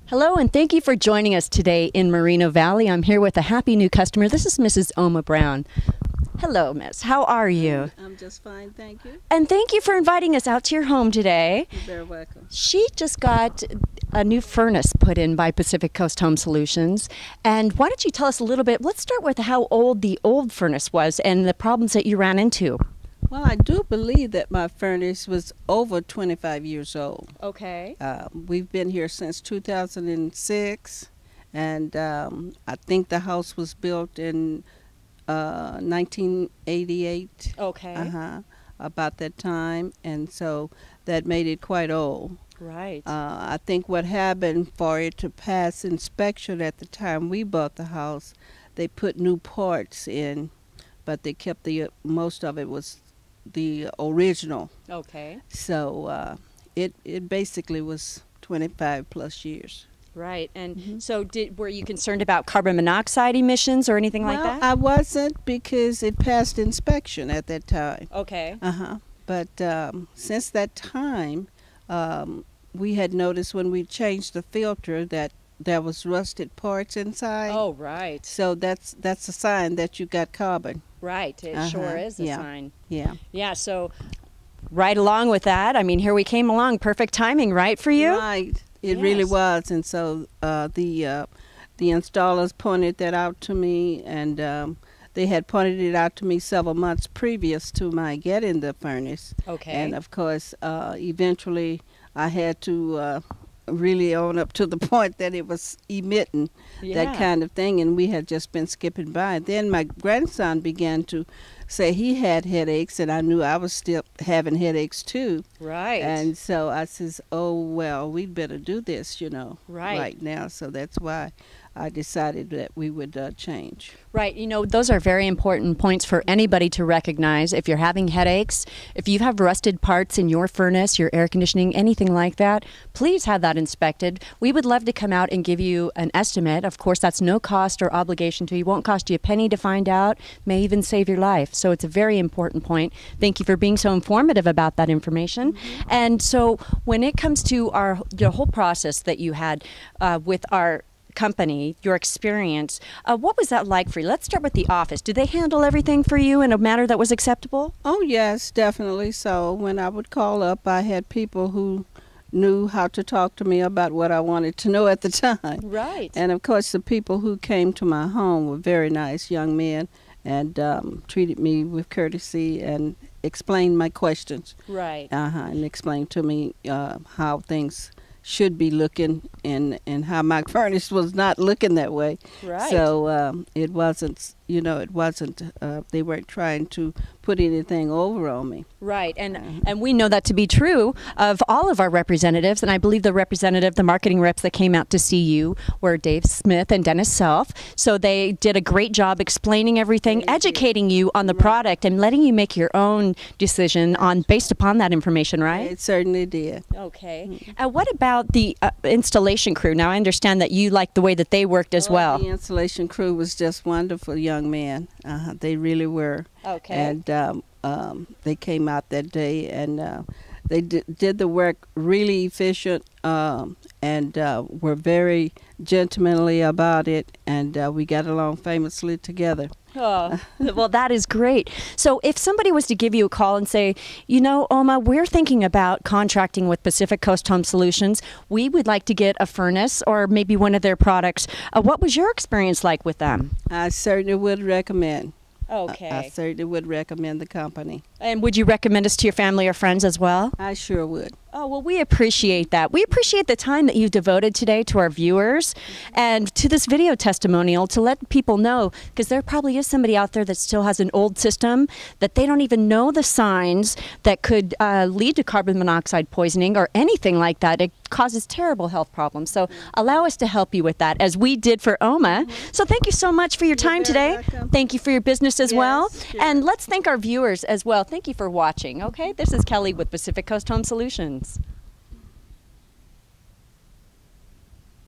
Hello, and thank you for joining us today in Moreno Valley. I'm here with a happy new customer. This is Mrs. Oma Brown. Hello, Miss. How are you? I'm just fine, thank you. And thank you for inviting us out to your home today. You're very welcome. She just got a new furnace put in by Pacific Coast Home Solutions. And why don't you tell us a little bit? Let's start with how old the old furnace was and the problems that you ran into. Well, I do believe that my furnace was over 25 years old. Okay. We've been here since 2006, and I think the house was built in 1988. Okay. About that time, and so that made it quite old. Right. I think what happened for it to pass inspection at the time we bought the house, they put new parts in, but they kept the most of it was the original. Okay. So it basically was 25 plus years. Right. And so were you concerned about carbon monoxide emissions or anything like that? I wasn't, because it passed inspection at that time. Okay. But since that time, we had noticed when we changed the filter that there was rusted parts inside. Oh, right. So that's a sign that you got carbon. Right. It sure is a sign. Yeah. Yeah, so right along with that, I mean, here we came along. Perfect timing, right, for you? Right. It really was. And so the installers pointed that out to me, and they had pointed it out to me several months previous to my getting the furnace. Okay. And, of course, eventually I had to really own up to the point that it was emitting that kind of thing, and we had just been skipping by. Then my grandson began to say he had headaches, and I knew I was still having headaches too. Right. And so I says, oh, well, we'd better do this, right now. So that's why I decided that we would change. Right. You know, those are very important points for anybody to recognize. If you're having headaches, if you have rusted parts in your furnace, your air conditioning, anything like that, please have that inspected. We would love to come out and give you an estimate. Of course, that's no cost or obligation to you. It won't cost you a penny to find out, may even save your life. So it's a very important point. Thank you for being so informative about that information. And so when it comes to the whole process that you had with our company, your experience, what was that like for you? Let's start with the office. Did they handle everything for you in a manner that was acceptable? Oh, yes, definitely. So when I would call up, I had people who knew how to talk to me about what I wanted to know at the time. Right. And, of course, the people who came to my home were very nice young men and treated me with courtesy and explained my questions. Right. And explained to me how things should be looking and how my furnace was not looking that way. Right. So it wasn't, they weren't trying to put anything over on me. Right. And we know that to be true of all of our representatives. And I believe the marketing reps that came out to see you were Dave Smith and Dennis Self. So they did a great job explaining everything, educating you on the product and letting you make your own decision based upon that information, right? It certainly did. Okay. What about the installation crew? Now, I understand that you liked the way that they worked as well. The installation crew was just wonderful young men. They really were. Okay. And they came out that day, and they did the work really efficient, and were very gentlemanly about it, and we got along famously together. Oh, well, that is great. So if somebody was to give you a call and say, Oma, we're thinking about contracting with Pacific Coast Home Solutions. We would like to get a furnace or maybe one of their products. What was your experience like with them? I certainly would recommend. Okay. I certainly would recommend the company. And would you recommend us to your family or friends as well? I sure would. Oh, well, we appreciate that. We appreciate the time that you've devoted today to our viewers and to this video testimonial to let people know, because there probably is somebody out there that still has an old system that they don't even know the signs that could lead to carbon monoxide poisoning or anything like that. It causes terrible health problems. So allow us to help you with that, as we did for Oma. So thank you so much for your time today. Welcome. Thank you for your business as well. Sure. And let's thank our viewers as well. Thank you for watching. Okay, this is Kellie with Pacific Coast Home Solutions.